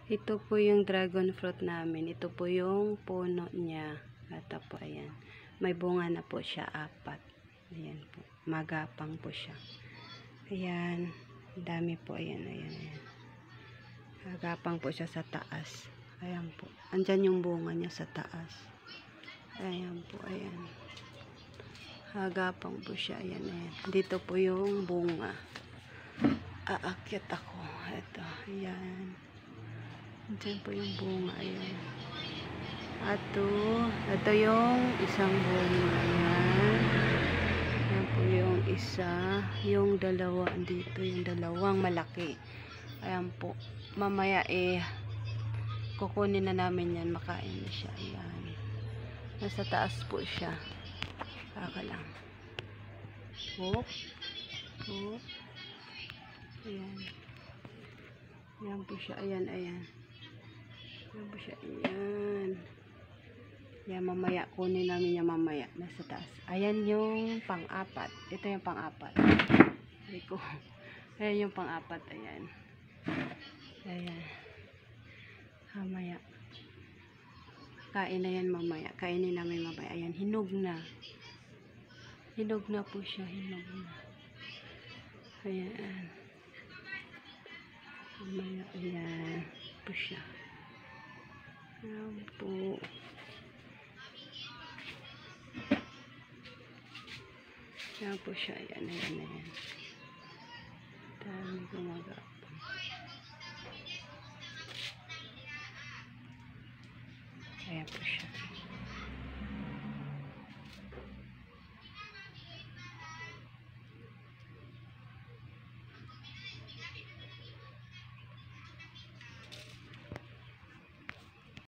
Ito po yung dragon fruit namin. Ito po yung puno niya. At po, ayan. May bunga na po siya, 4. Ayan po. Magapang po siya. Ayan. Dami po. Ayan, ayan, ayan. Magapang po siya sa taas. Ayan po. Andyan yung bunga niya sa taas. Ayan po, ayan. Hagapang po siya. Ayan, ayan. Dito po yung bunga. Aakyat ako. Ito. Ayan. Diyan po yung bunga. Ayan. Ito yung isang bunga. Ayan. Ayan po yung isa. Yung dalawa dito. Yung dalawang malaki. Ayan po. Mamaya kukunin na namin yan. Makain na siya. Ayan. Nasa taas po siya. Kaka lang. Hop. Hop. Ayan. Ayan po siya. Ayan, ayan. Ayan po siya. Ayan. Ayan, mamaya. Kunin namin yan mamaya. Nasa taas. Ayan yung pang-4. Ito yung pang-4. Ayan yung pang-4. Ayan. Ayan. Mamaya. Kain na yan mamaya. Kainin namin mamaya. Ayan. Hinog na. Hinog na po siya. Hinog na. Ayan. Mamaya. Ayan. Po siya. Ayan po. Ayan po siya. Ayan. Ayan. Ayan. Dami gumagapang. Ayan po siya.